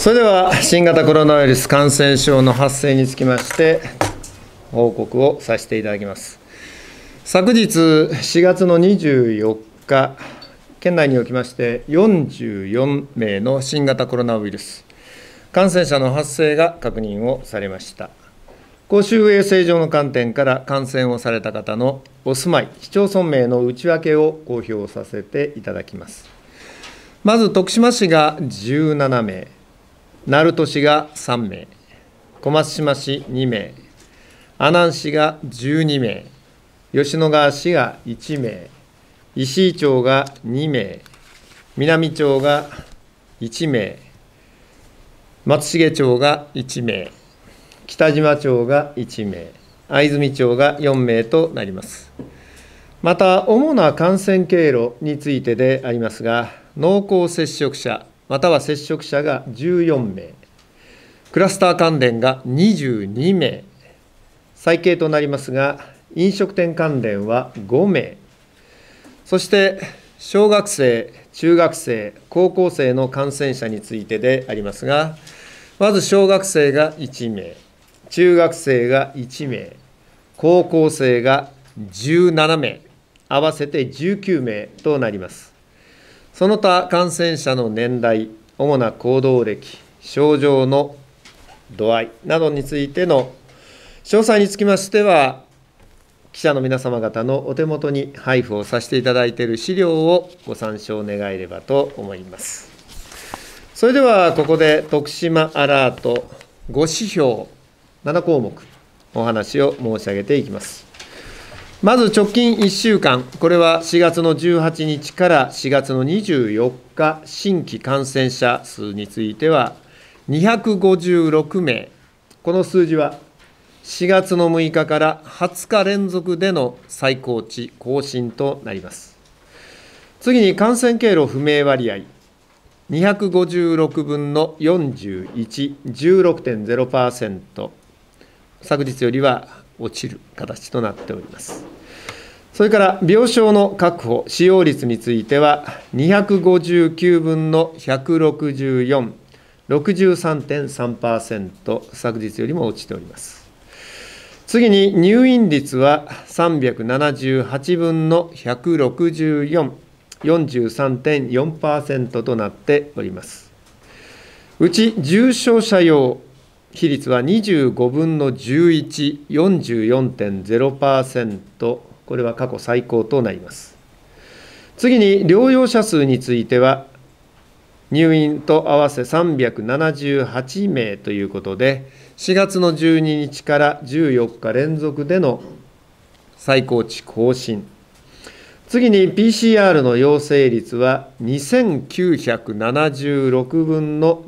それでは新型コロナウイルス感染症の発生につきまして報告をさせていただきます。昨日4月の24日、県内におきまして44名の新型コロナウイルス感染者の発生が確認をされました。公衆衛生上の観点から感染をされた方のお住まい、市町村名の内訳を公表させていただきます。まず徳島市が17名、鳴門市が3名、小松島市2名、阿南市が12名、吉野川市が1名、石井町が2名、南町が1名、松重町が1名、北島町が1名、藍住町が4名となります。また、主な感染経路についてでありますが、濃厚接触者、または接触者が14名、クラスター関連が22名、最軽となりますが、飲食店関連は5名、そして小学生、中学生、高校生の感染者についてでありますが、まず小学生が1名、中学生が1名、高校生が17名、合わせて19名となります。その他感染者の年代、主な行動歴、症状の度合いなどについての詳細につきましては、記者の皆様方のお手元に配布をさせていただいている資料をご参照願えればと思います。それではここで徳島アラート5指標7項目お話を申し上げていきます。まず直近1週間、これは4月の18日から4月の24日、新規感染者数については256名、この数字は4月の6日から20日連続での最高値更新となります。次に感染経路不明割合、256分の41、16.0%、昨日よりは落ちる形となっております。それから病床の確保、使用率については259分の164、63.3%、昨日よりも落ちております。次に入院率は378分の164、43.4% となっております。うち重症者用比率は25分の11、44.0%、これは過去最高となります。次に療養者数については、入院と合わせ378名ということで、4月の12日から14日連続での最高値更新。次に PCR の陽性率は2976分の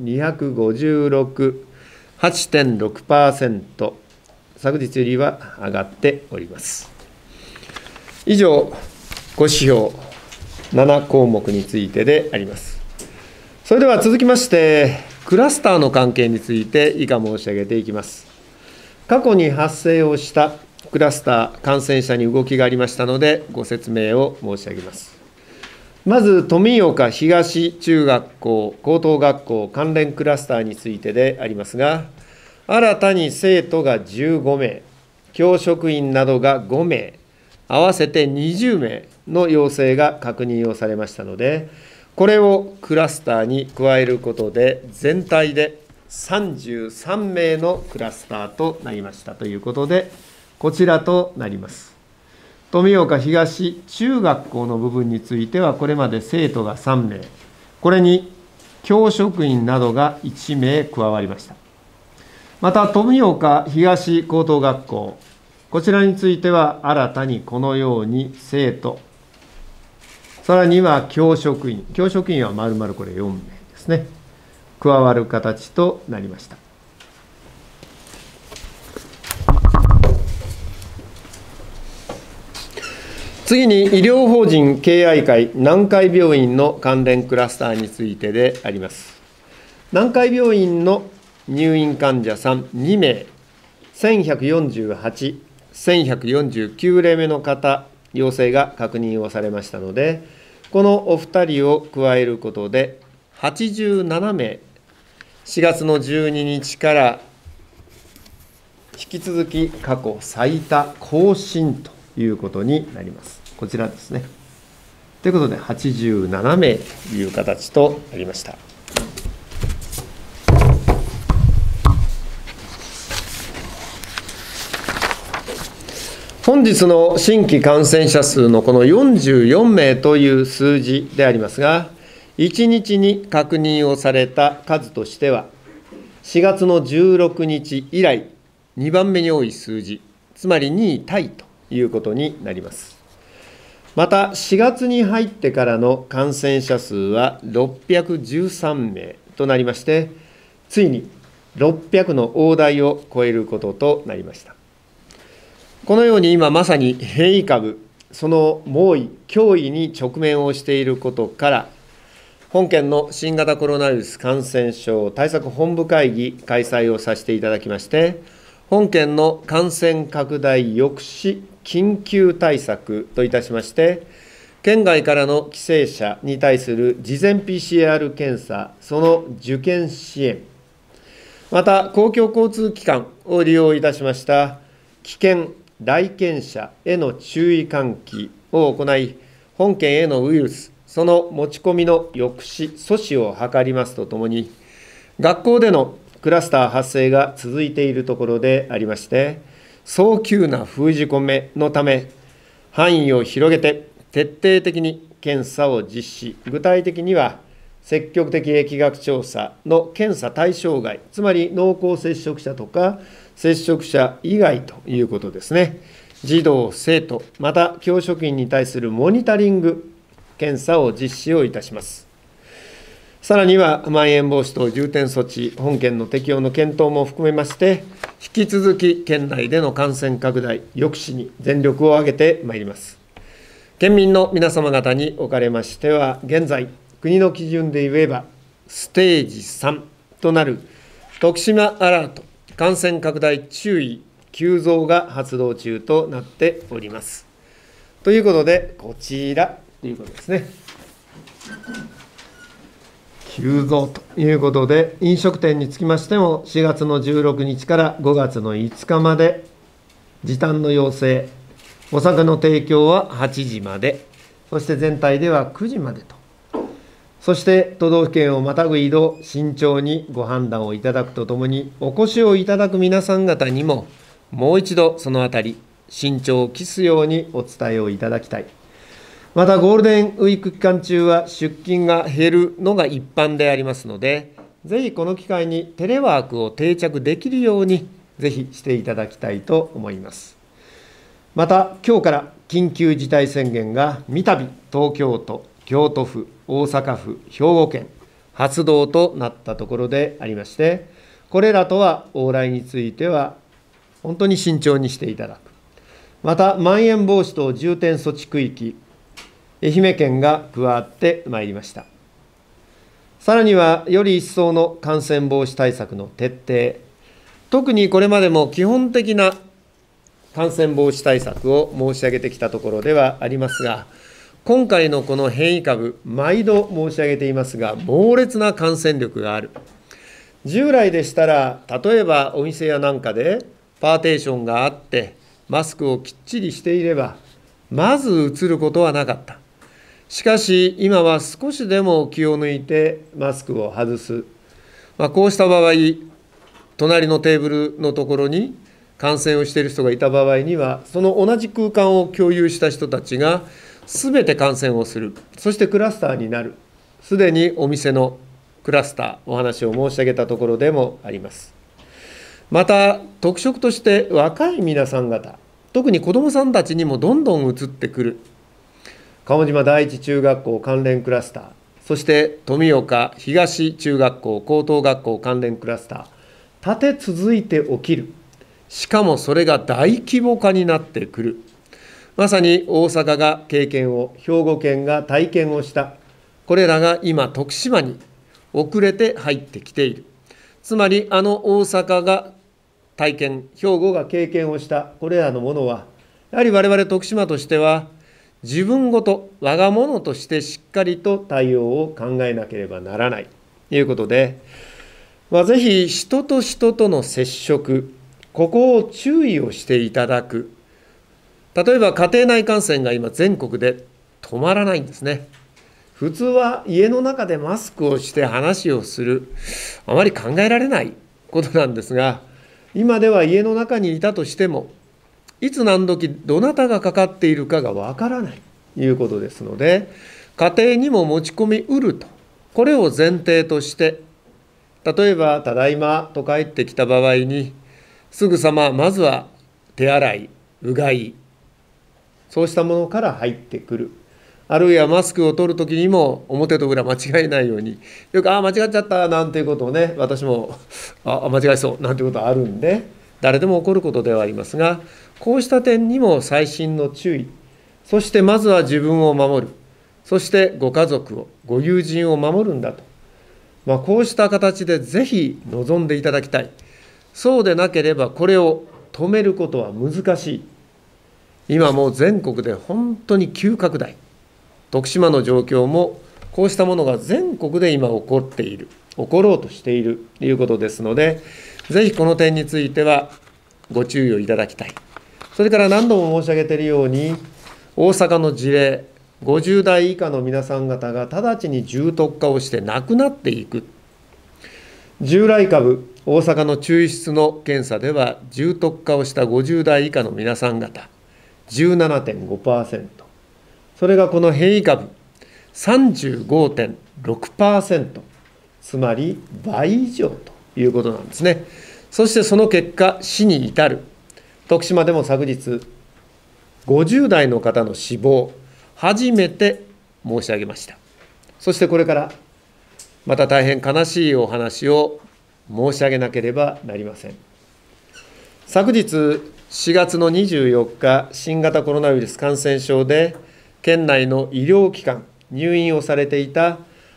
256、8.6%、昨日よりは上がっております。以上、5指標7項目についてであります。それでは続きまして、クラスターの関係について以下申し上げていきます。過去に発生をしたクラスター、感染者に動きがありましたので、ご説明を申し上げます。まず、富岡東中学校・高等学校関連クラスターについてでありますが、新たに生徒が15名、教職員などが5名、合わせて20名の陽性が確認をされましたので、これをクラスターに加えることで、全体で33名のクラスターとなりましたということで、こちらとなります。富岡東中学校の部分については、これまで生徒が3名、これに教職員などが1名加わりました。また、富岡東高等学校、こちらについては、新たにこのように生徒、さらには教職員は丸々これ4名ですね、加わる形となりました。次に医療法人敬愛会南海病院の関連クラスターについてであります。南海病院の入院患者さん2名、1148、1149例目の方、陽性が確認をされましたので、このお二人を加えることで87名 4月の12日から引き続き過去最多更新ということになります。こちらですね。ということで、87名という形となりました。本日の新規感染者数のこの44名という数字でありますが、1日に確認をされた数としては、4月の16日以来、2番目に多い数字、つまり2位タイということになります。また、4月に入ってからの感染者数は613名となりまして、ついに600の大台を超えることとなりました。このように今まさに変異株、その猛威、脅威に直面をしていることから、本県の新型コロナウイルス感染症対策本部会議開催をさせていただきまして、本県の感染拡大抑止緊急対策といたしまして、県外からの帰省者に対する事前 PCR 検査、その受験支援、また公共交通機関を利用いたしました危険来県者への注意喚起を行い、本県へのウイルス、その持ち込みの抑止、阻止を図りますとともに、学校でのクラスター発生が続いているところでありまして、早急な封じ込めのため、範囲を広げて徹底的に検査を実施、具体的には、積極的疫学調査の検査対象外、つまり濃厚接触者とか接触者以外ということですね。児童、生徒、また教職員に対するモニタリング、検査を実施をいたします。さらには、まん延防止等重点措置、本県の適用の検討も含めまして、引き続き県内での感染拡大、抑止に全力を挙げてまいります。県民の皆様方におかれましては、現在、国の基準で言えば、ステージ3となる徳島アラート、感染拡大注意、急増が発動中となっております。ということで、こちらということですね。急増ということで、飲食店につきましても、4月の16日から5月の5日まで、時短の要請、お酒の提供は8時まで、そして全体では9時までと。そして都道府県をまたぐ移動、慎重にご判断をいただくとともに、お越しをいただく皆さん方にも、もう一度そのあたり、慎重を期すようにお伝えをいただきたい。また、ゴールデンウィーク期間中は出勤が減るのが一般でありますので、ぜひこの機会にテレワークを定着できるように、ぜひしていただきたいと思います。また、今日から緊急事態宣言が三度、東京都、京都府、大阪府、兵庫県、発動となったところでありまして、これらとは往来については、本当に慎重にしていただく。また、まん延防止等重点措置区域、愛媛県が加わってまいりました。さらには、より一層の感染防止対策の徹底、特にこれまでも基本的な感染防止対策を申し上げてきたところではありますが、今回のこの変異株、毎度申し上げていますが、猛烈な感染力がある。従来でしたら、例えばお店やなんかでパーテーションがあって、マスクをきっちりしていれば、まずうつることはなかった。しかし、今は少しでも気を抜いてマスクを外す。こうした場合、隣のテーブルのところに感染をしている人がいた場合には、その同じ空間を共有した人たちが、すべて感染をする、そしてクラスターになる、すでにお店のクラスター、お話を申し上げたところでもあります。また、特色として若い皆さん方、特に子どもさんたちにもどんどん移ってくる、鴨島第一中学校関連クラスター、そして富岡東中学校高等学校関連クラスター、立て続いて起きる、しかもそれが大規模化になってくる。まさに大阪が経験を、兵庫県が体験をした、これらが今、徳島に遅れて入ってきている。つまり、大阪が体験、兵庫が経験をした、これらのものは、やはり我々徳島としては、自分ごと、我が物としてしっかりと対応を考えなければならないということで、 ぜひ人と人との接触、ここを注意をしていただく。例えば家庭内感染が今全国で止まらないんですね。普通は家の中でマスクをして話をする、あまり考えられないことなんですが、今では家の中にいたとしても、いつ何時どなたがかかっているかがわからないということですので、家庭にも持ち込みうると、これを前提として、例えばただいまと帰ってきた場合に、すぐさままずは手洗い、うがい、そうしたものから入ってくる。あるいはマスクを取るときにも表と裏間違えないように、よく間違っちゃったなんていうことをね、私も間違えそうなんていうことはあるんで、誰でも起こることではありますが、こうした点にも細心の注意、そしてまずは自分を守る、そしてご家族を、ご友人を守るんだと、こうした形でぜひ臨んでいただきたい。そうでなければこれを止めることは難しい。今もう全国で本当に急拡大。徳島の状況もこうしたものが全国で今起こっている、起ころうとしているということですので、ぜひこの点についてはご注意をいただきたい。それから何度も申し上げているように、大阪の事例、50代以下の皆さん方が直ちに重篤化をして亡くなっていく。従来株、大阪の中出の検査では重篤化をした50代以下の皆さん方、17.5%。それがこの変異株、35.6%。つまり倍以上ということなんですね。そしてその結果、死に至る。徳島でも昨日、50代の方の死亡、初めて申し上げました。そしてこれからまた大変悲しいお話を申し上げなければなりません。昨日4月の24日、新型コロナウイルス感染症で県内の医療機関、入院をされていた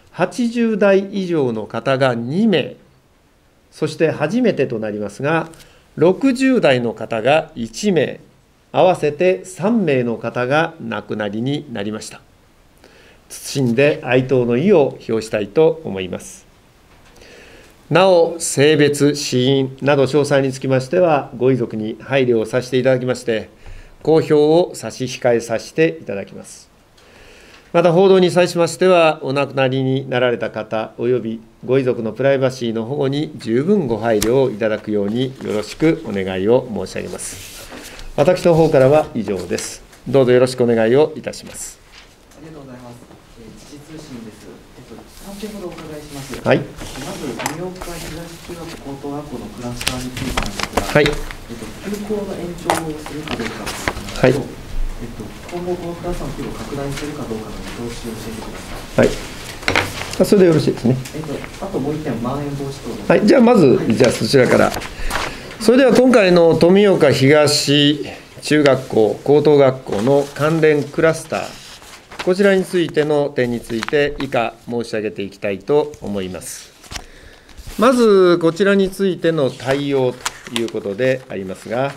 80代以上の方が2名、そして初めてとなりますが、60代の方が1名、合わせて3名の方が亡くなりになりました。謹んで哀悼の意を表したいと思います。なお、性別、死因など詳細につきましては、ご遺族に配慮をさせていただきまして、公表を差し控えさせていただきます。また報道に際しましては、お亡くなりになられた方およびご遺族のプライバシーの保護に十分ご配慮をいただくようによろしくお願いを申し上げます。私の方からは以上です。どうぞよろしくお願いをいたします。 ありがとうございます。時事通信です。3点ほどお伺いします。 はい。 まず、盛岡東中学高等学校のクラスターについてなんですが、 はい。 休校の延長をするかどうか、 はい。 今後、このクラスターの規模を拡大するかどうかの見通しを教えてください。 はい。それでよろしいですね。 あともう1点、まん延防止等の。 はい。じゃあ、まず、じゃあそちらから。それでは今回の富岡東中学校、高等学校の関連クラスター、こちらについての点について以下申し上げていきたいと思います。まず、こちらについての対応ということでありますが、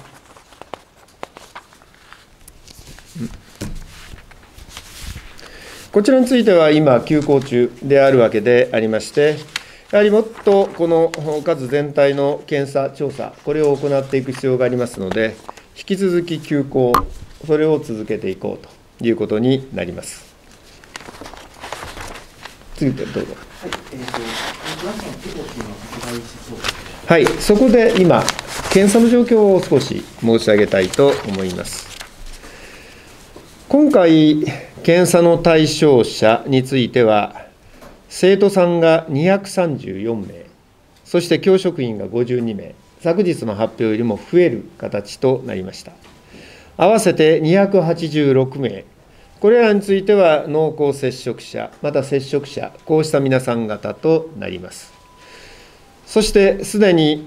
こちらについては今、休校中であるわけでありまして、やはりもっとこの数全体の検査、調査、これを行っていく必要がありますので、引き続き休校、それを続けていこうということになります。次どうぞ。 はい、クラスターの規模というのは拡大しそうですね。 はい、そこで今、検査の状況を少し申し上げたいと思います。今回、検査の対象者については、生徒さんが234名、そして教職員が52名、昨日の発表よりも増える形となりました。合わせて286名、これらについては濃厚接触者、また接触者、こうした皆さん方となります。そして、すでに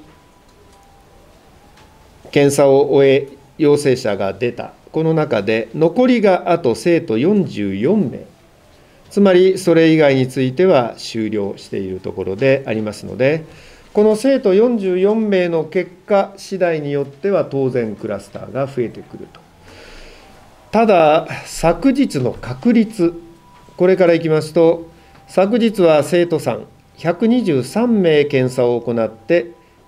検査を終え、陽性者が出た、この中で、残りがあと生徒44名、つまりそれ以外については終了しているところでありますので、この生徒44名の結果次第によっては当然クラスターが増えてくると。ただ、昨日の確率、これからいきますと、昨日は生徒さん 123名検査を行って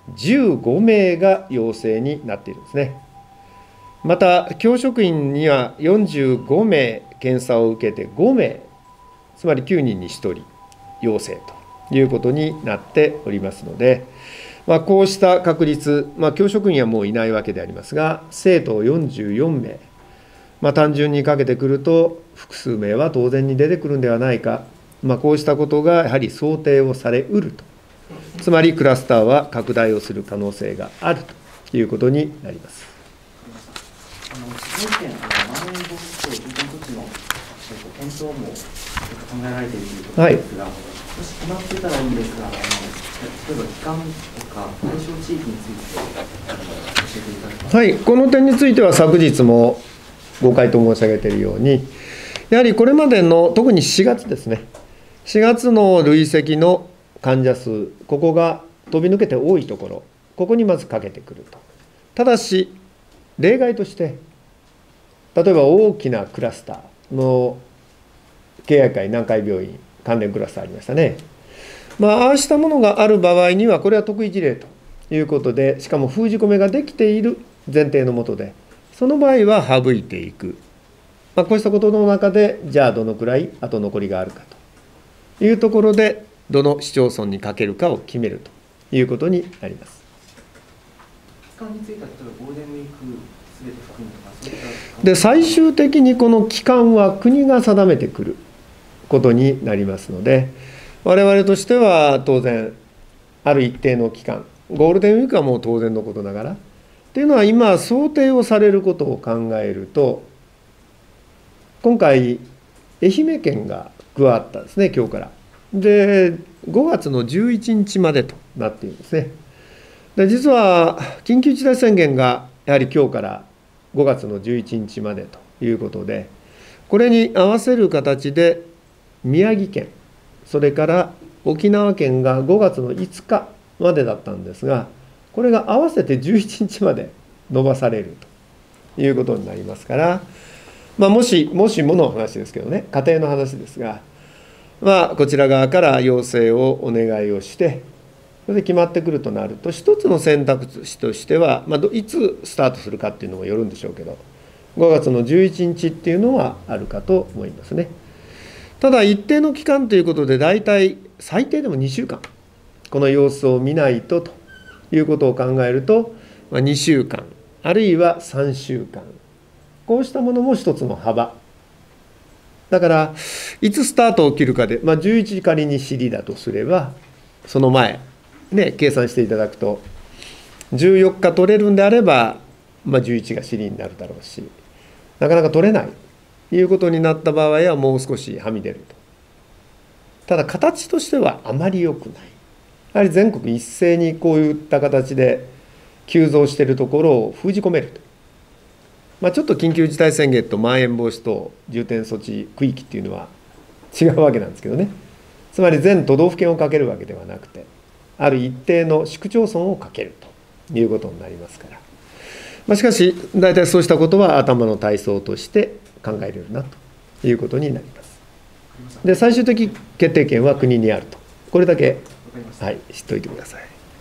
15名が陽性になっているんですね。また教職員には45名検査を受けて5名、つまり9人に1人陽性ということになっておりますので、こうした確率、教職員はもういないわけでありますが、生徒44名、単純にかけてくると複数名は当然に出てくるんではないか、こうしたことがやはり想定をされうると、つまりクラスターは拡大をする可能性があるということになります。 静岡県、まん延防止等重点措置の検討も考えられているということですが、もし決まってたらいいんですが、例えば期間とか対象地域について教えていただけますか。 はい、この点については昨日もご回答申し上げているように、やはりこれまでの特に4月ですね、4月の累積の患者数、ここが飛び抜けて多いところ、ここにまずかけてくると。ただし、例外として、例えば大きなクラスターの敬愛会南海病院関連クラスターありましたね。ああしたものがある場合には、これは特異事例ということで、しかも封じ込めができている前提のもとで、その場合は省いていく。こうしたことの中で、じゃあどのくらい後残りがあるかというところで、どの市町村にかけるかを決めるということになります。 期間については、例えばゴールデンウィークすべて含むとか、そういったで、最終的にこの期間は国が定めてくることになりますので、我々としては当然、ある一定の期間、ゴールデンウィークはもう当然のことながら、っていうのは今、想定をされることを考えると、今回、愛媛県が加わったんですね、今日から。で、5月の11日までとなっているんですね。で、実は緊急事態宣言がやはり今日から5月の11日までということで、これに合わせる形で宮城県、それから沖縄県が5月の5日までだったんですが、これが合わせて11日まで延ばされるということになりますから、もしもの話ですけどね、家庭の話ですが、こちら側から要請をお願いをして、それで決まってくるとなると、一つの選択肢としては、いつスタートするかっていうのもよるんでしょうけど、5月の11日っていうのはあるかと思いますね。ただ、一定の期間ということで、大体最低でも2週間、この様子を見ないとということを考えると、2週間、あるいは3週間、こうしたものも一つの幅。だから、いつスタートを切るかで、11時仮に尻だとすれば、その前、計算していただくと、14日取れるんであれば、11が尻になるだろうし、なかなか取れないということになった場合は、もう少しはみ出ると。ただ、形としてはあまり良くない。やはり全国一斉にこういった形で急増しているところを封じ込めると。ちょっと緊急事態宣言とまん延防止等重点措置区域っていうのは違うわけなんですけどね。つまり全都道府県をかけるわけではなくて、ある一定の市区町村をかけるということになりますから。しかし、大体そうしたことは頭の体操として考えれるなということになります。で、最終的決定権は国にあると。これだけ、知っておいてください。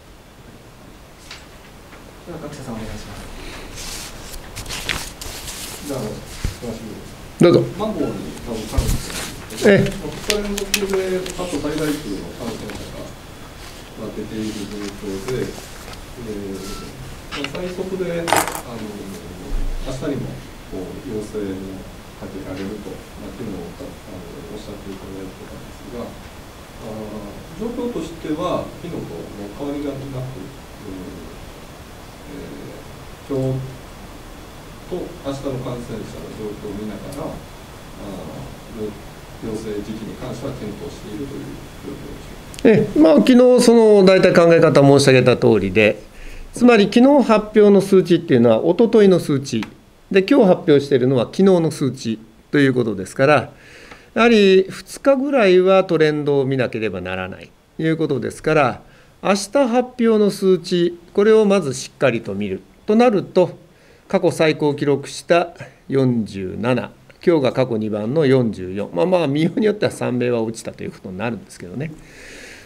では、学者さんお願いします。 どうぞ。 マンゴーに多分関して、2日連続で過去最大級の感染者が出ている状況で、最速で明日にも要請にかけられると、昨日おっしゃっていただいてたんですが、状況としては、昨日とも変わりがなく、今日と明日の感染者の状況を見ながら、要請時期に関しては検討しているという状況でしょうか。 昨日その大体考え方申し上げた通りで、つまり昨日発表の数値っていうのは一昨日の数値で、今日発表しているのは昨日の数値ということですから、やはり2日ぐらいはトレンドを見なければならないということですから、明日発表の数値、これをまずしっかりと見るとなると、過去最高記録した47、今日が過去2番の44、見ようによっては3名は落ちたということになるんですけどね。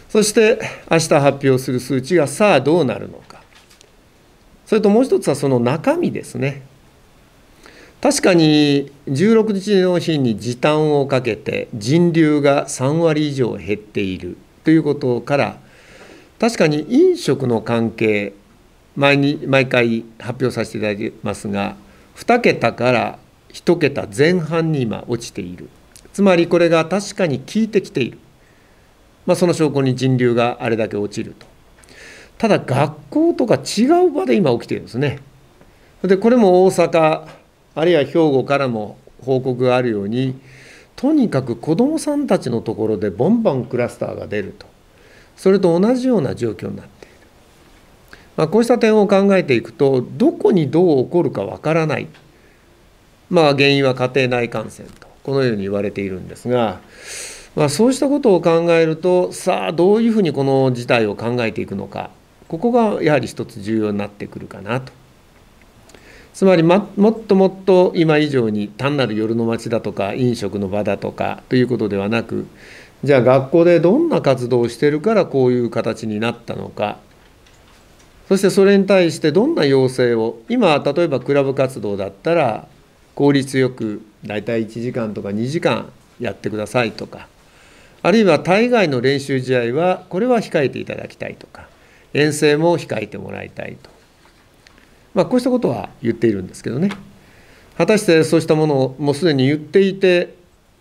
そして明日発表する数値がさあどうなるのか。それともう一つはその中身ですね。確かに16日の日に時短をかけて人流が3割以上減っているということから、確かに飲食の関係、毎回発表させていただいてますが、2桁から1桁前半に今落ちている。つまりこれが確かに効いてきている。その証拠に人流があれだけ落ちると。ただ学校とか違う場で今起きているんですね。でこれも大阪あるいは兵庫からも報告があるように、とにかく子どもさんたちのところでボンバンクラスターが出ると。それと同じような状況になっている。こうした点を考えていくと、どこにどう起こるかわからない。原因は家庭内感染とこのように言われているんですが、そうしたことを考えると、さあどういうふうにこの事態を考えていくのか、ここがやはり一つ重要になってくるかなと。つまりもっと今以上に単なる夜の街だとか飲食の場だとかということではなく、じゃあ学校でどんな活動をしているからこういう形になったのか、そしてそれに対してどんな要請を、今例えばクラブ活動だったら効率よくだいたい1時間とか2時間やってくださいとか、あるいは対外の練習試合はこれは控えていただきたいとか、遠征も控えてもらいたいと、こうしたことは言っているんですけどね。果たしてそうしたものをもうすでに言っていて、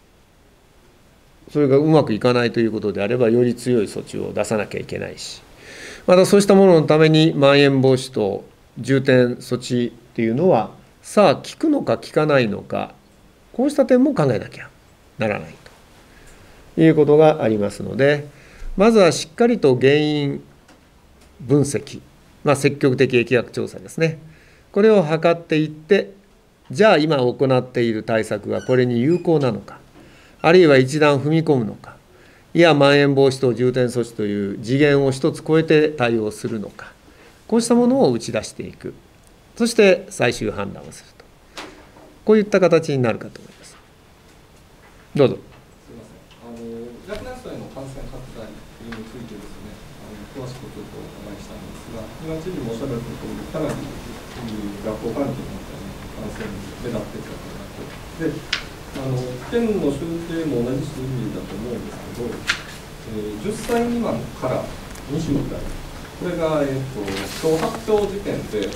それがうまくいかないということであれば、より強い措置を出さなきゃいけないし、またそうしたもののためにまん延防止等重点措置っていうのはさあ効くのか効かないのか、こうした点も考えなきゃならないということがありますので、まずはしっかりと原因分析、積極的疫学調査ですね、これを図っていって、じゃあ今行っている対策がこれに有効なのか、あるいは一段踏み込むのか、いやまん延防止等重点措置という次元を一つ超えて対応するのか、こうしたものを打ち出していく、そして最終判断をすると、こういった形になるかと思います。どうぞ。 すみません。若年層への感染拡大についてですね、詳しくちょっとお伺いしたいんですが、今知事もおっしゃられたとおり、かなり学校関係の感染目立ってきたとなって、県の集計も同じ数字だと思うんですけど、10歳未満から20代、これが、今日発表時点で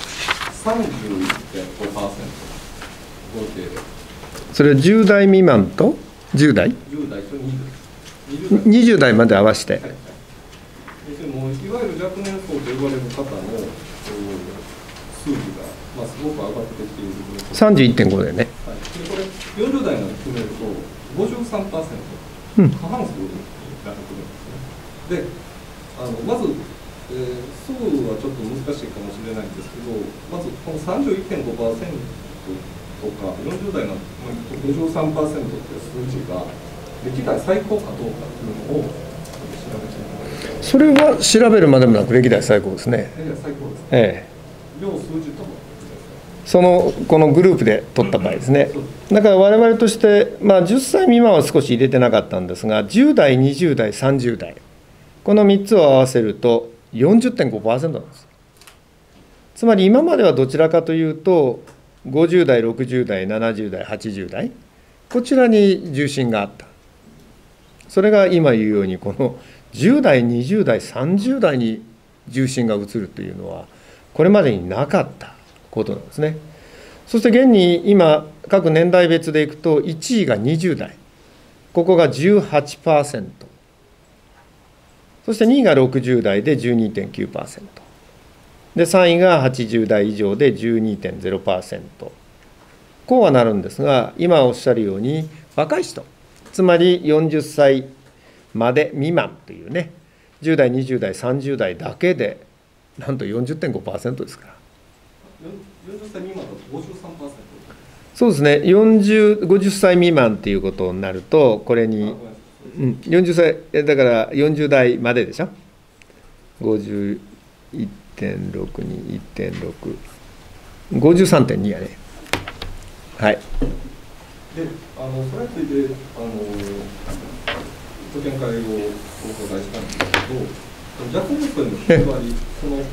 31.5%、合計で。それは 10代未満と10代 ?10 代と 20代まで合わせて。 はいはい、もういわゆる若年層と呼ばれる方の数字が、すごく上がってきているということで。 31.5 でね。 はい、でこれ40代まで含めると 53%、過半数になってくるんですね。で、まず、数はちょっと難しいかもしれないんですけど、まずこの 31.5% とか40代の 53% という数字が歴代最高かどうかというのを調べてみたい。 それは調べるまでもなく歴代最高ですね。 歴代最高ですね。両数字ともこのグループで取った場合ですね。だから我々として、10歳未満は少し入れてなかったんですが、10代、20代、30代、この3つを合わせると 40.5% なんです。つまり今まではどちらかというと、50代、60代、70代、80代、こちらに重心があった。それが今言うように、この10代、20代、30代に重心が移るというのは、これまでになかったことなんですね。そして現に今、各年代別でいくと、1位が20代、ここが 18%、そして2位が60代で 12.9%、で3位が80代以上で 12.0%、こうはなるんですが、今おっしゃるように、若い人、つまり40歳まで未満というね、10代、20代、30代だけで、なんと 40.5% ですから。 40歳未満だと 53%。 そうですね、50歳未満ということになると、これに、40歳、だから40代まででしょ、51.6に 1.6、53.2 やね。はい。 で、それについて、 ご見解をお伺いしたんですけど、若干の9割、その、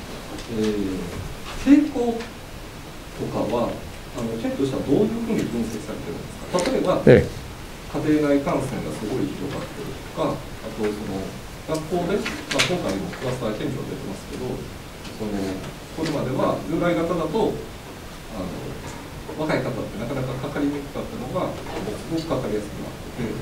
傾向とかは、県としてはどういうふうに分析されてるんですか。例えば、家庭内感染がすごい広がってるとか、あとその学校で、今回もクラスター顕著出てますけど、これまでは従来型だと若い方ってなかなかかかりにくかったのがすごくかかりやすくなってて、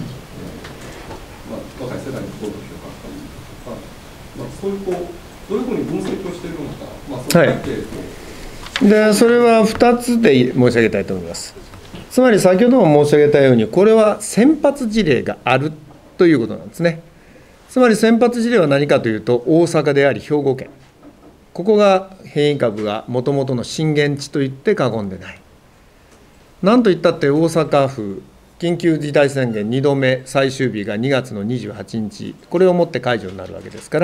若い世代にどんどん広がったりとか、そういうどういうふうに分析をしているのか、その背景と、 でそれは2つで申し上げたいと思います。つまり先ほども申し上げたように、これは先発事例があるということなんですね。つまり先発事例は何かというと、大阪であり兵庫県、ここが変異株がもともとの震源地と言って過言でない。なんといったって大阪府緊急事態宣言2度目最終日が2月の28日、これをもって解除になるわけですから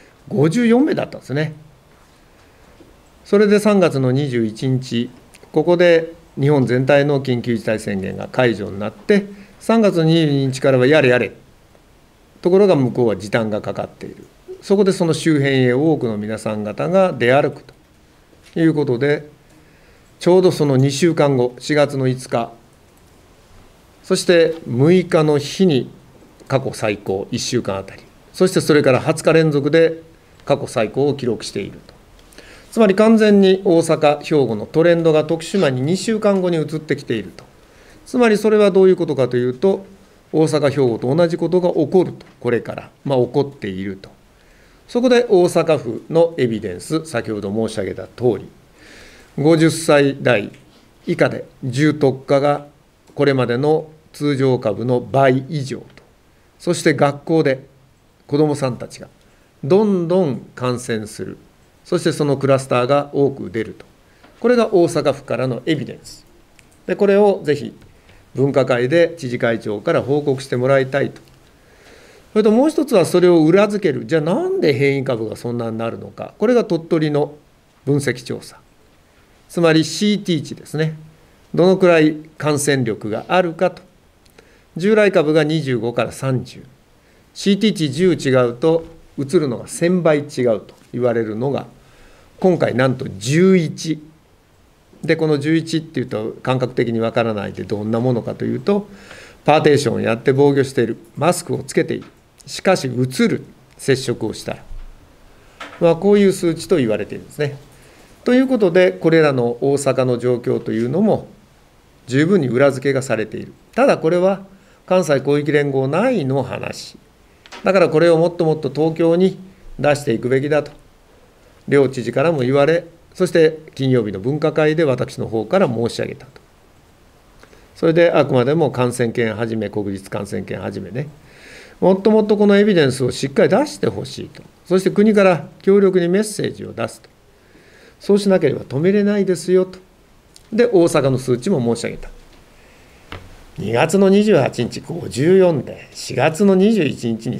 、54名だったんですね。それで3月の21日、ここで日本全体の緊急事態宣言が解除になって、3月22日からはやれやれ、ところが向こうは時短がかかっている。そこでその周辺へ多くの皆さん方が出歩くということで、ちょうどその2週間後、4月の5日、そして6日の日に過去最高、1週間あたり、そしてそれから20日連続で過去最高を記録していると。つまり完全に大阪、兵庫のトレンドが徳島に2週間後に移ってきていると。つまりそれはどういうことかというと、大阪、兵庫と同じことが起こると、これから、起こっていると。そこで大阪府のエビデンス、先ほど申し上げた通り、50歳代以下で重篤化がこれまでの通常株の倍以上と、そして学校で子どもさんたちがどんどん感染する、そしてそのクラスターが多く出ると、これが大阪府からのエビデンスで、これをぜひ分科会で知事会長から報告してもらいたいと。それともう一つはそれを裏付ける、じゃあなんで変異株がそんなになるのか、これが鳥取の分析調査、つまり CT 値ですね、どのくらい感染力があるかと。従来株が25から30、CT 値10違うと移るのが1000倍違うと言われるのが、今回なんと11で、この11っていうと感覚的にわからないで、どんなものかというと、パーテーションをやって防御している、マスクをつけている、しかし移る、接触をしたら、こういう数値と言われているんですね。ということで、これらの大阪の状況というのも十分に裏付けがされている。ただこれは関西広域連合内の話だから、これをもっともっと東京に出していくべきだと両知事からも言われ、そして金曜日の分科会で私の方から申し上げたと。それであくまでも感染研はじめ、国立感染研はじめね、もっともっとこのエビデンスをしっかり出してほしいと。そして国から強力にメッセージを出すと。そうしなければ止めれないですよと。で、大阪の数値も申し上げた。2月の28日54で、4月の21日に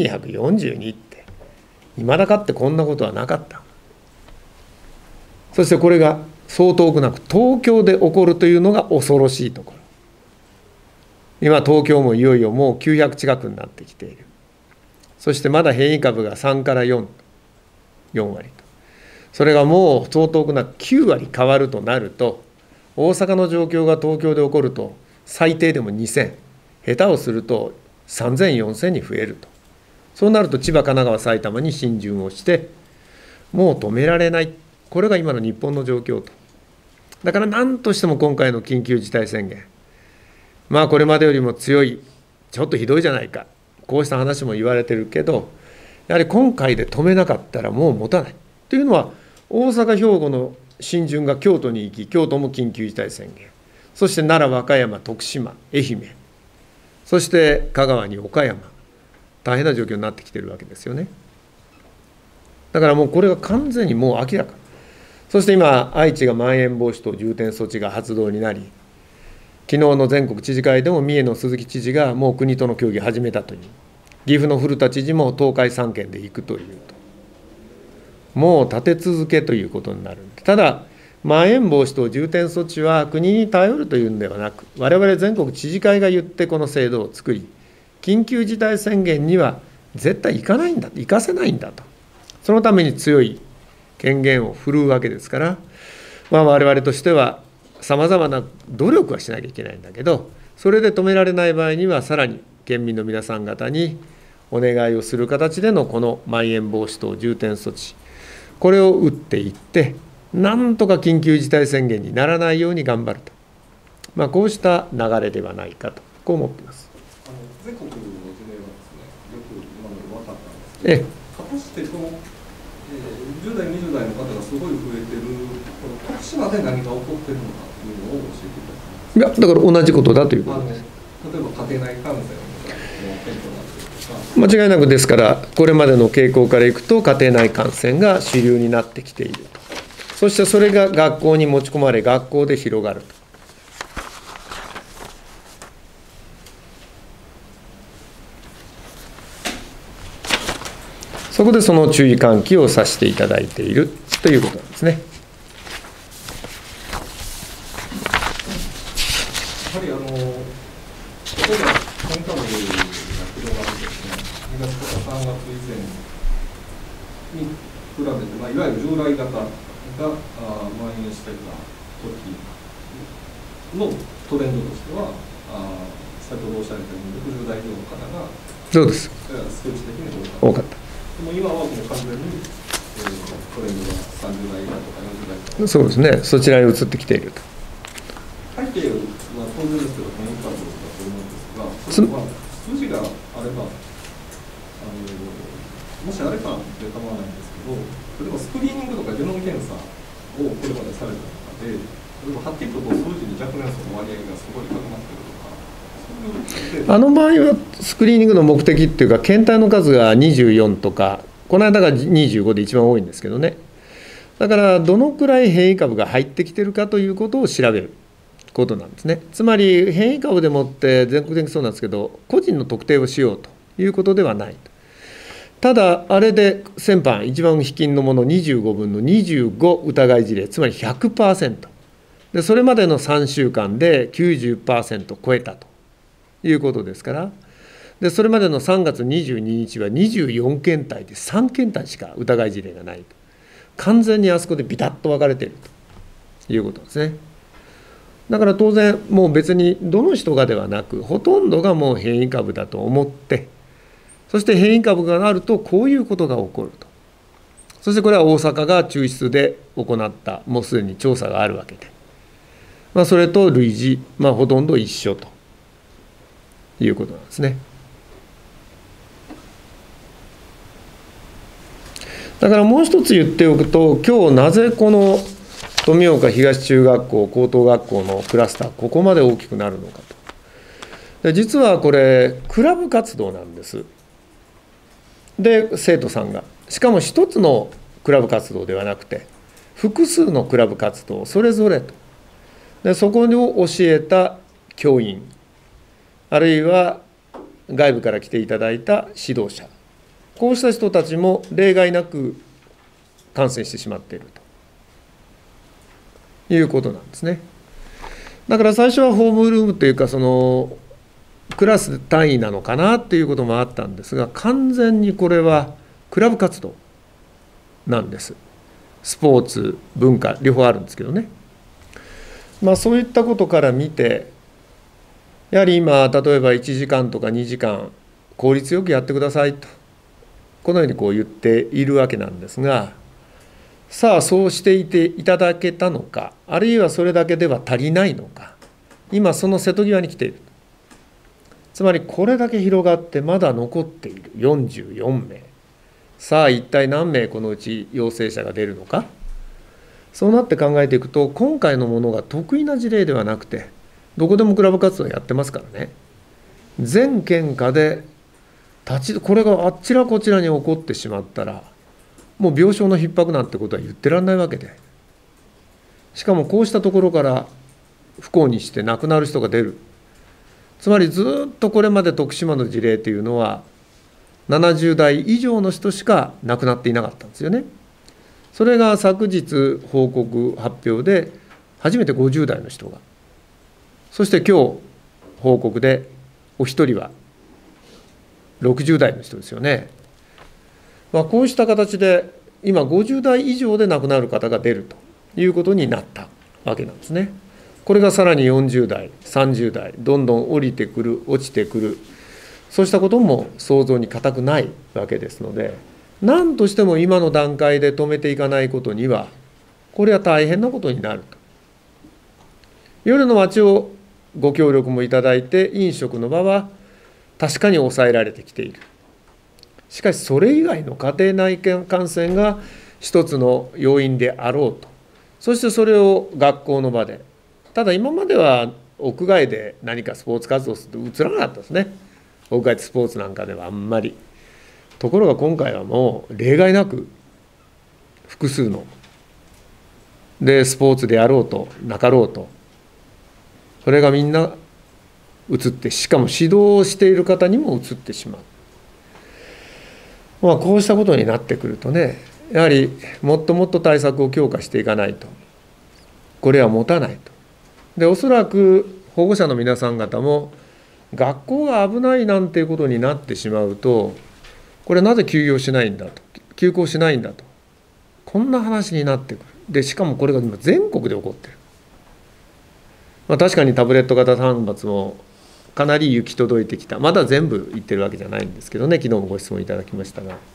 1242って、いまだかってこんなことはなかった。そしてこれがそう遠くなく東京で起こるというのが恐ろしいところ。今東京もいよいよもう900近くになってきている。そしてまだ変異株が3から4割と、それがもう相当な9割変わるとなると、大阪の状況が東京で起こると最低でも2000、下手をすると3000、4000に増えると。そうなると千葉、神奈川、埼玉に浸潤をしてもう止められない、これが今の日本の状況と。だから何としても今回の緊急事態宣言、これまでよりも強い、ちょっとひどいじゃないか、こうした話も言われてるけど、やはり今回で止めなかったらもう持たないというのは、大阪、兵庫の浸潤が京都に行き、京都も緊急事態宣言、そして奈良、和歌山、徳島、愛媛、そして香川に岡山、大変な状況になってきているわけですよね。だからもうこれが完全にもう明らか。そして今、愛知がまん延防止等重点措置が発動になり、昨日の全国知事会でも三重の鈴木知事がもう国との協議を始めたという、岐阜の古田知事も東海3県で行くというと、もう立て続けということになる。ただ、まん延防止等重点措置は国に頼るというんではなく、我々全国知事会が言ってこの制度を作り、 緊急事態宣言には絶対行かないんだ、行かせないんだと、そのために強い権限を振るうわけですから、我々としてはさまざまな努力はしなきゃいけないんだけど、それで止められない場合には、さらに県民の皆さん方にお願いをする形でのこのまん延防止等重点措置、これを打っていって、なんとか緊急事態宣言にならないように頑張ると、こうした流れではないかと、こう思っています。 全国の事例はですね、よく今まで分かったんですけど、果たしてこの、10代、20代の方がすごい増えてる、この徳島で何が起こってるのかというのを教えていただきます。 いや、だから同じことだということです。 例えば家庭内感染の検討なんですか。 間違いなくですから、これまでの傾向からいくと、家庭内感染が主流になってきていると、そしてそれが学校に持ち込まれ、学校で広がると。そこでその注意喚起をさせていただいているということなんですね。 やはり例えば変化の類が広がるですね、2月とか3月以前に比べて、いわゆる従来型が蔓延していた時のトレンドとしては、先ほどおっしゃられたように60代以上の方がそうです。 数値的に多かった。 でも今はもう完全に、トレンドが30代以下とか40代とか。 そうですね、そちらに移ってきていると。 背景は当然ですけど、変異株だと思うんですが、それは数字があれば、もしあればで構わないんですけど、例えばスクリーニングとかゲノム検査をこれまでされた中で、例えばはっきりと数字に若年層の割合がすごい高まっているとか。 あの場合はスクリーニングの目的っていうか、検体の数が24とか、この間が25で一番多いんですけどね、だからどのくらい変異株が入ってきてるかということを調べることなんですね。つまり変異株でもって全国的にそうなんですけど、個人の特定をしようということではない。ただ、あれで先般、一番筆金のもの25分の25疑い事例、つまり 100%、でそれまでの3週間で 90% 超えたということですから、でそれまでの3月22日は24検体で3検体しか疑い事例がないと、完全にあそこでビタッと分かれているということですね。だから当然、もう別にどの人がではなく、ほとんどがもう変異株だと思って、そして変異株があるとこういうことが起こると。そしてこれは大阪が抽出で行った、もうすでに調査があるわけで、それと類似、ほとんど一緒ということなんですね。だからもう一つ言っておくと、今日なぜこの富岡東中学校、高等学校のクラスター、ここまで大きくなるのかと。で実はこれ、クラブ活動なんです。で、生徒さんが、しかも一つのクラブ活動ではなくて、複数のクラブ活動、それぞれと。でそこを教えた教員、あるいは外部から来ていただいた指導者、こうした人たちも例外なく感染してしまっているということなんですね。だから最初はホームルームというか、そのクラス単位なのかなっていうこともあったんですが、完全にこれはクラブ活動なんです。スポーツ、文化、両方あるんですけどね。そういったことから見て、やはり今、例えば1時間とか2時間、効率よくやってくださいと、このように言っているわけなんですが、さあ、そうしていていただけたのか、あるいはそれだけでは足りないのか、今、その瀬戸際に来ている。つまり、これだけ広がってまだ残っている44名。さあ、一体何名このうち陽性者が出るのか。そうなって考えていくと、今回のものが得意な事例ではなくて、どこでもクラブ活動やってますからね、全県下でこれがあちらこちらに起こってしまったら、もう病床の逼迫なんてことは言ってらんないわけで、しかもこうしたところから不幸にして亡くなる人が出る。つまりずっとこれまで徳島の事例というのは、70代以上の人しか亡くなっていなかったんですよね。それが昨日報告発表で初めて50代の人が、そして今日報告でお一人は 60代の人ですよね。こうした形で今50代以上で亡くなる方が出るということになったわけなんですね。これがさらに40代30代どんどん降りてくる落ちてくる、そうしたことも想像に難くないわけですので、何としても今の段階で止めていかないことにはこれは大変なことになると。夜の街をご協力もいただいて飲食の場は確かに抑えられてきている。しかしそれ以外の家庭内感染が一つの要因であろうと。そしてそれを学校の場で、ただ今までは屋外で何かスポーツ活動すると映らなかったですね。屋外スポーツなんかではあんまり。ところが今回はもう例外なく複数のでスポーツであろうとなかろうと、それがみんな移って、しかも指導をしている方にも移ってしまう。こうしたことになってくるとね、やはりもっともっと対策を強化していかないとこれは持たないと。でおそらく保護者の皆さん方も学校が危ないなんていうことになってしまうと、これなぜ休校しないんだと、休校しないんだと、こんな話になってくる。でしかもこれが今全国で起こってる。確かにタブレット型端末もかなり行き届いてきた。まだ全部いってるわけじゃないんですけどね、昨日もご質問いただきましたが、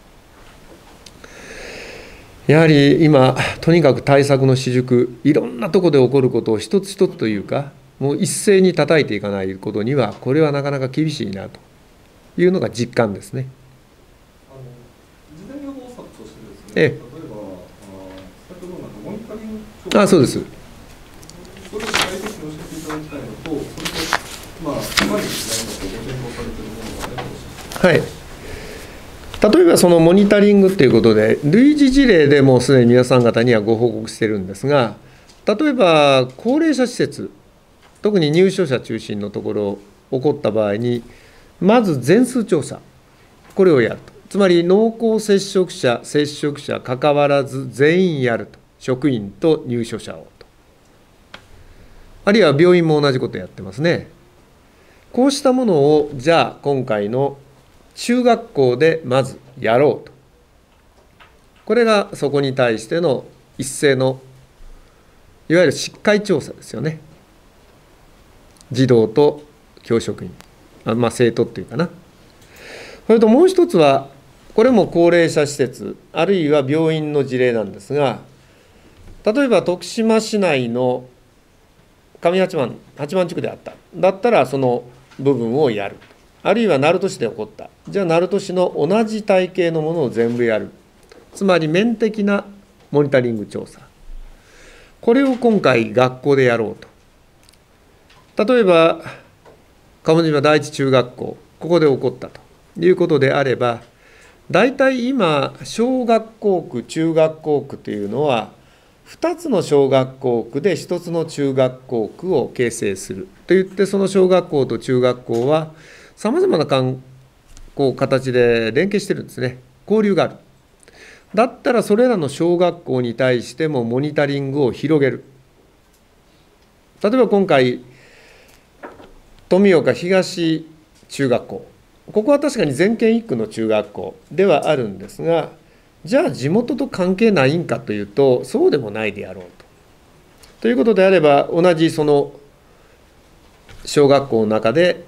やはり今とにかく対策の私塾、いろんなところで起こることを一つ一つというか、もう一斉に叩いていかないことにはこれはなかなか厳しいなというのが実感ですね。 事前予防策としてですね、例えば先ほどのモニタリング調査、 そうです。 それを具体的に教えていただきたいのと、それと今にですね、ご検討されているものがあれば教えてください。 はい。例えばそのモニタリングということで、類似事例でもうすでに皆さん方にはご報告しているんですが、例えば高齢者施設、特に入所者中心のところ起こった場合に、まず全数調査、これをやると。つまり濃厚接触者、接触者関わらず全員やると。職員と入所者をと。あるいは病院も同じことやってますね。こうしたものをじゃあ今回の中学校でまずやろうと。これがそこに対しての一斉のいわゆるしっかり調査ですよね。児童と教職員、生徒っていうかな。それともう一つは、これも高齢者施設あるいは病院の事例なんですが、例えば徳島市内の上八幡地区であった。だったらその部分をやる。あるいは鳴門市で起こった。じゃあ鳴門市の同じ体系のものを全部やる。つまり面的なモニタリング調査。これを今回学校でやろうと。例えば鴨島第一中学校、ここで起こったということであれば、大体今小学校区中学校区というのは2つの小学校区で1つの中学校区を形成するといって、その小学校と中学校はさまざまな形で連携してるんですね。交流がある。だったらそれらの小学校に対してもモニタリングを広げる。例えば今回富岡東中学校、ここは確かに全県1区の中学校ではあるんですが、じゃあ地元と関係ないんかというとそうでもないであろうと。ということであれば、同じその小学校の中で、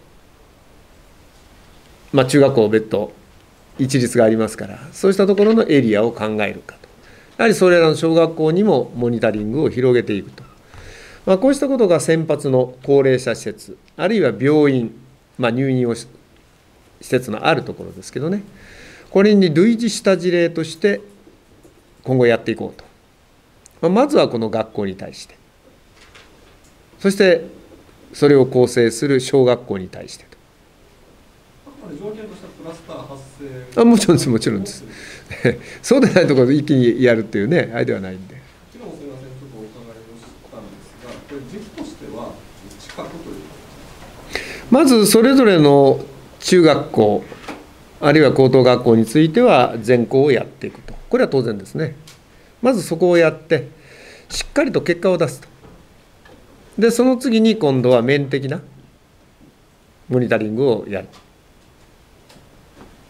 中学校別途一律がありますから、そうしたところのエリアを考えるかと。やはりそれらの小学校にもモニタリングを広げていくと。こうしたことが先発の高齢者施設、あるいは病院、入院を施設のあるところですけどね、これに類似した事例として今後やっていこうと。まずはこの学校に対して、そしてそれを構成する小学校に対してと。 条件としてはクラスター発生、 もちろんです、もちろんです。そうでないところで一気にやるっていうね、あれではないんで。 昨日もすみません、ちょっとお伺いをしたんですが、これ時期としては近くというまずそれぞれの中学校あるいは高等学校については全校をやっていくと。これは当然ですね。まずそこをやってしっかりと結果を出すと。でその次に今度は面的なモニタリングをやる。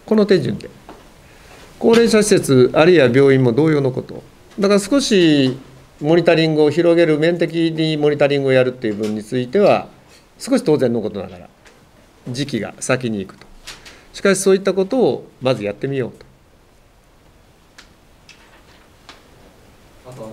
この手順で、高齢者施設あるいは病院も同様のこと、だから少しモニタリングを広げる、面的にモニタリングをやるっていう分については少し当然のことながら時期が先に行くと。しかしそういったことをまずやってみようと。 あと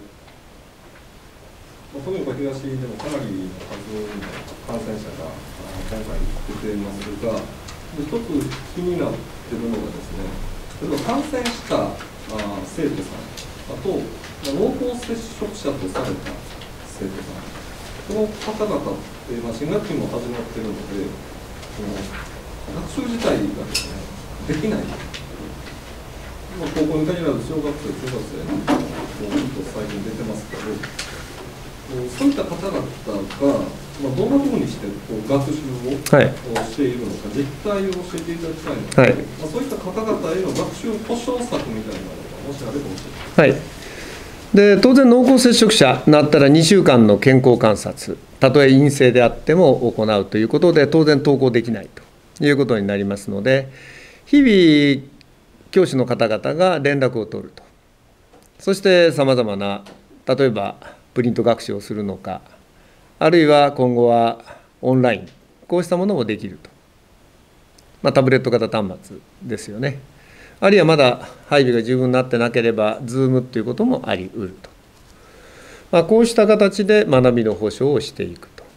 富岡東でもかなりの数の感染者が今回出ていますが、一つ気になっているのがですね、例えば感染した生徒さん、あと濃厚接触者とされた生徒さん、この方々って新学期も始まっているので、学習自体がですね、できない。高校に限らず小学生、中学生なんかも最近出てますけど、そういった方々が、どんなふうにして学習をしているのか、実態を教えていただきたいので、そういった方々への学習保障策みたいなのがもしあれば教えてください。 はい。で当然濃厚接触者になったら2週間の健康観察、たとえ陰性であっても行うということで、当然登校できないということになりますので、日々教師の方々が連絡を取ると。そしてさまざまな、例えばプリント学習をするのか、あるいは今後はオンライン、こうしたものもできると。タブレット型端末ですよね。あるいはまだ配備が十分になってなければ、Zoom ということもあり得ると。こうした形で学びの保障をしていくと。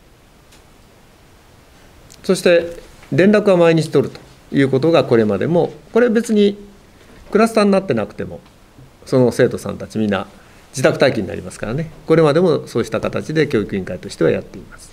そして連絡は毎日取るということがこれまでも、これ別にクラスターになってなくても、その生徒さんたちみんな自宅待機になりますからね、これまでもそうした形で教育委員会としてはやっています。